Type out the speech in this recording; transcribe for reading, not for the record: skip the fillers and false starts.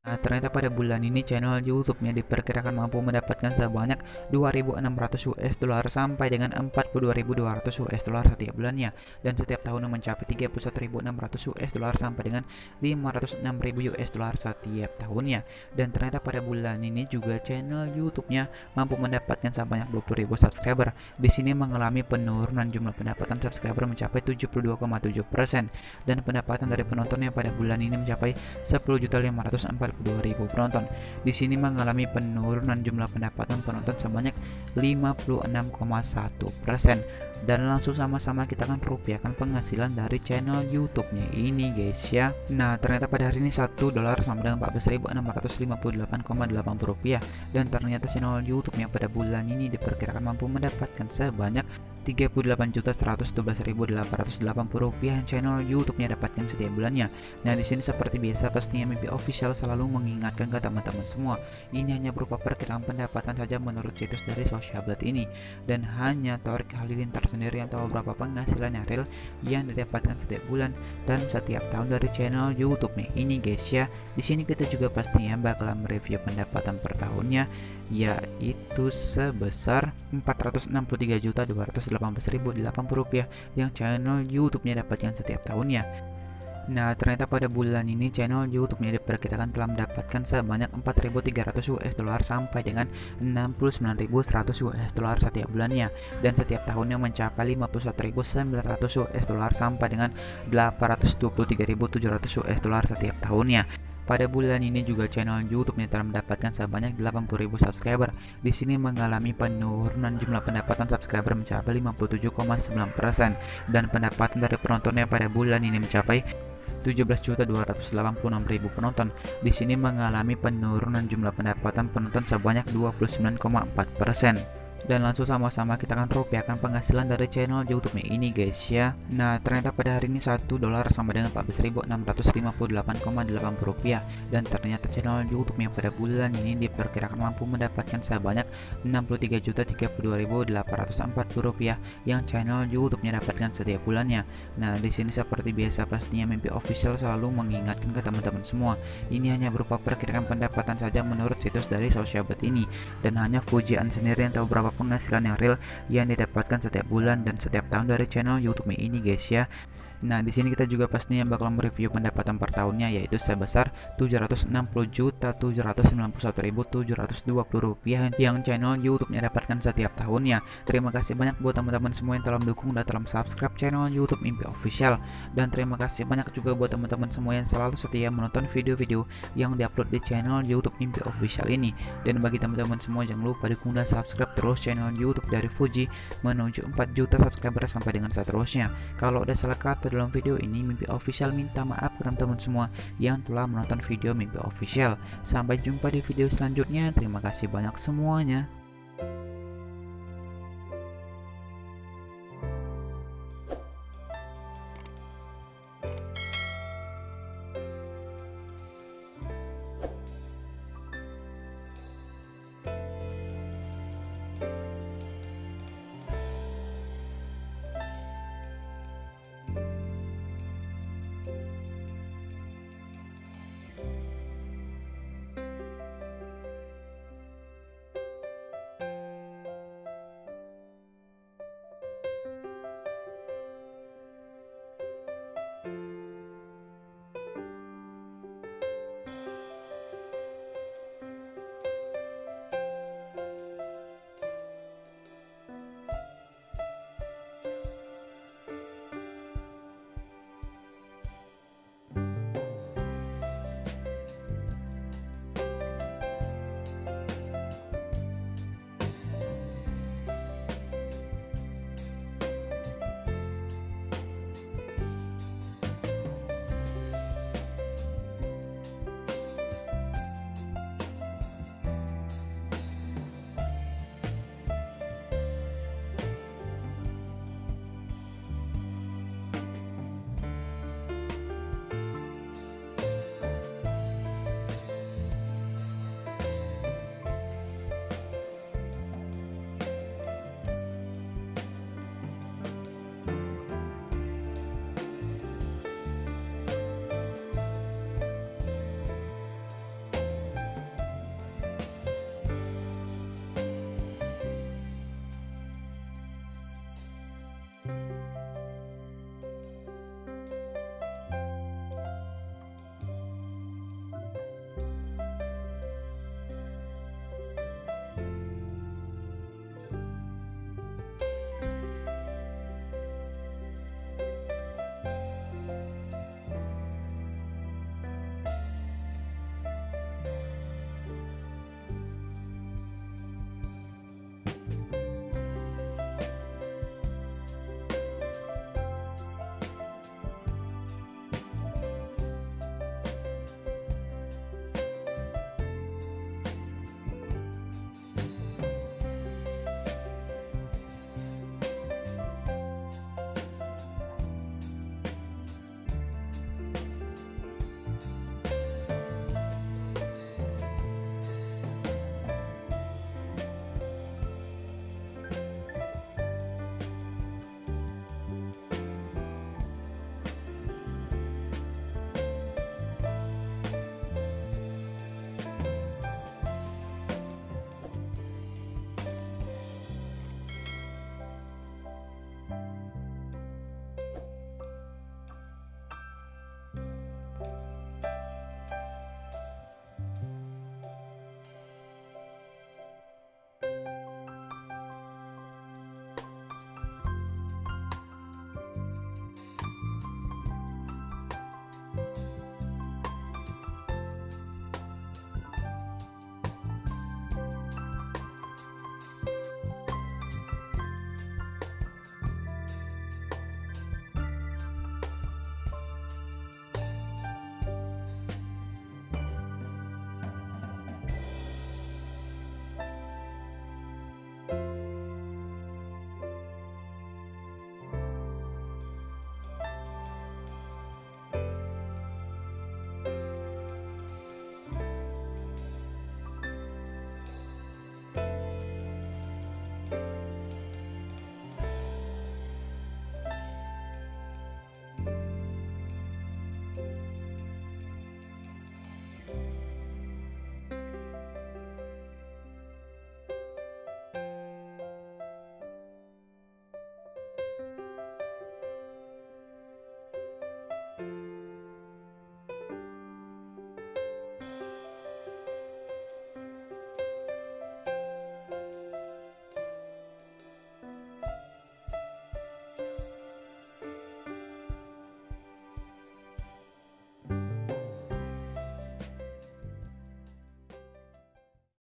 Nah, ternyata pada bulan ini channel YouTube-nya diperkirakan mampu mendapatkan sebanyak 2.600 US dollar sampai dengan 42.200 US dollar setiap bulannya, dan setiap tahunnya mencapai 31.600 US dollar sampai dengan 506.000 US dollar setiap tahunnya. Dan ternyata pada bulan ini juga channel YouTube-nya mampu mendapatkan sebanyak 20.000 subscriber. Di sini mengalami penurunan jumlah pendapatan subscriber mencapai 72,7%, dan pendapatan dari penontonnya pada bulan ini mencapai 10.542.000 penonton. Di sini mengalami penurunan jumlah pendapatan penonton sebanyak 56,1%. Dan langsung sama-sama kita akan rupiahkan penghasilan dari channel YouTube-nya ini guys ya. Nah, ternyata pada hari ini 1 dolar sama dengan 14.658,80 rupiah, dan ternyata channel YouTube-nya pada bulan ini diperkirakan mampu mendapatkan sebanyak 38.112.880 rupiah yang channel YouTube-nya dapatkan setiap bulannya. Nah, di sini seperti biasa pastinya Mimpi Official selalu mengingatkan ke teman-teman semua, ini hanya berupa perkiraan pendapatan saja menurut situs dari Socialblad ini, dan hanya Torik Halilintar sendiri yang tahu berapa penghasilan real yang didapatkan setiap bulan dan setiap tahun dari channel YouTube-nya ini guys ya. Di sini kita juga pastinya bakalan mereview pendapatan per tahunnya, yaitu sebesar 463.218.080 rupiah yang channel YouTube-nya dapatkan setiap tahunnya. Nah, ternyata pada bulan ini channel YouTube-nya diperkirakan telah mendapatkan sebanyak 4.300 US dollar sampai dengan 69.100 US dollar setiap bulannya, dan setiap tahunnya mencapai 51.900 US dollar sampai dengan 823.700 US dollar setiap tahunnya. Pada bulan ini juga channel YouTube-nya telah mendapatkan sebanyak 80.000 subscriber. Di sini mengalami penurunan jumlah pendapatan subscriber mencapai 57,9%, dan pendapatan dari penontonnya pada bulan ini mencapai 17.286.000 penonton. Di sini mengalami penurunan jumlah pendapatan penonton sebanyak 29,4%. Dan langsung sama-sama kita akan rupiahkan penghasilan dari channel YouTube ini guys ya. Nah, ternyata pada hari ini 1 dolar sama dengan 14.658,80 rupiah, dan ternyata channel YouTube yang pada bulan ini diperkirakan mampu mendapatkan sebanyak 63.032.840 rupiah yang channel YouTube-nya dapatkan setiap bulannya. Nah, di sini seperti biasa pastinya Mimpi Official selalu mengingatkan ke teman-teman semua, ini hanya berupa perkiraan pendapatan saja menurut situs dari Socialblad ini, dan hanya Fujian sendiri yang tahu berapa penghasilan yang real yang didapatkan setiap bulan dan setiap tahun dari channel YouTube ini guys ya. Nah, di sini kita juga pastinya bakal mereview pendapatan per tahunnya, yaitu sebesar 760.791.720 rupiah yang channel YouTube-nya dapatkan setiap tahunnya. Terima kasih banyak buat teman-teman semua yang telah mendukung dan telah subscribe channel YouTube Mimpi Official, dan terima kasih banyak juga buat teman-teman semua yang selalu setia menonton video-video yang diupload di channel YouTube Mimpi Official ini. Dan bagi teman-teman semua jangan lupa dukung dan subscribe terus channel YouTube dari Fuji menuju 4 juta subscriber sampai dengan seterusnya. Kalau ada salah kata dalam video ini, Mimpi Official minta maaf ke teman-teman semua yang telah menonton video Mimpi Official. Sampai jumpa di video selanjutnya. Terima kasih banyak semuanya.